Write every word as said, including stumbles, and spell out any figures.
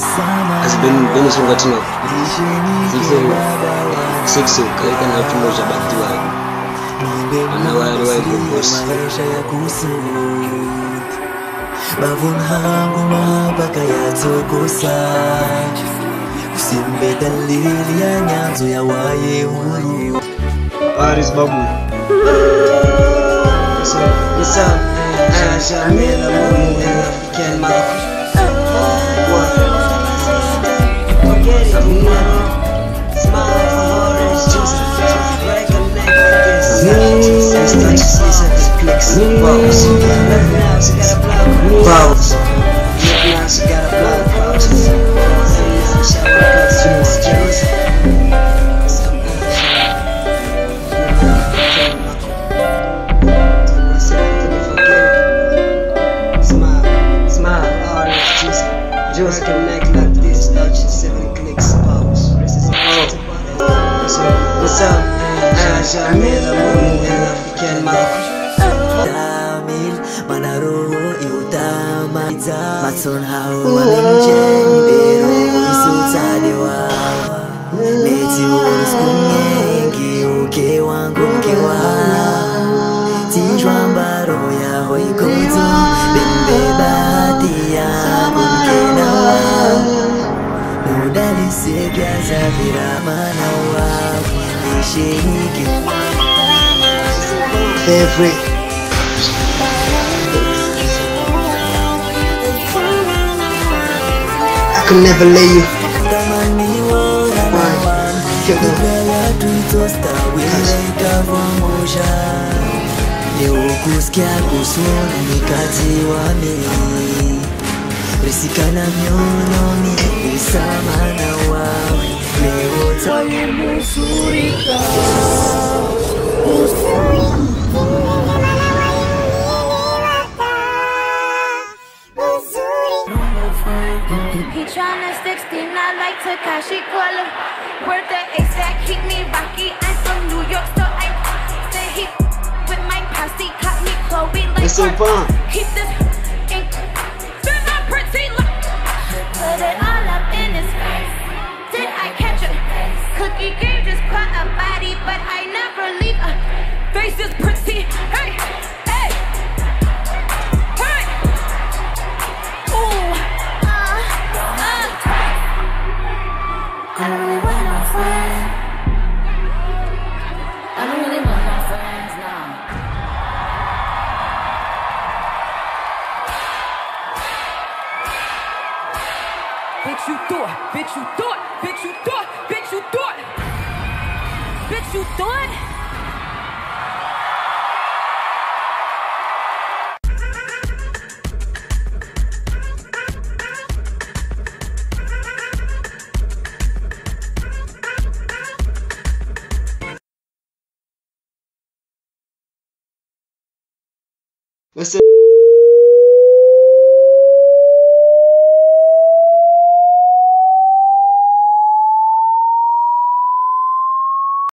has been been sungatina six kaika na tumoja batiwa ana wale wa boss bavun hangu mabaka ya tokosa usimbe dalili ya nyanzo ya waye huyu Paris babu What's up? Jamila Mungu African mother. Forget it, you know. Smile for orange juice. Break a neck like this. It's like she said this clicks. Pause. Look now, she got a block. Pause. Look now, she got a block. Pause. And now she got a juice. Juice. Just connect like this, touch seven clicks, pause. Oh, what's up? Jamila Mungu African mother. Tamil manaro iutama matson hao malenjen bero isutaliwa leti uskunyengi uke wangu mkiwa tijwambaro ya hoikozo bimbe batia Nudali sepia zavira manawa Nishiki Favorite I could never lay you Why? Risikana miono ni sama na wawe leo tayo musurika He tryna sixty-nine like Takashi Kola. Word the A-Stack, keep me rocky. I'm from New York, so I say he with my posse. Caught me Chloe like it's so fun. Keep this Put it all up in his face. Did I catch a cookie game? Just caught a body, but I never leave a face is pretty. Hey, hey, hey. Ooh, uh, uh. I don't really want no friends. I don't really want no friends now. Bitch, you thought, bitch, you thought, bitch, you thought, bitch, you thought, bitch, you thought. What's up?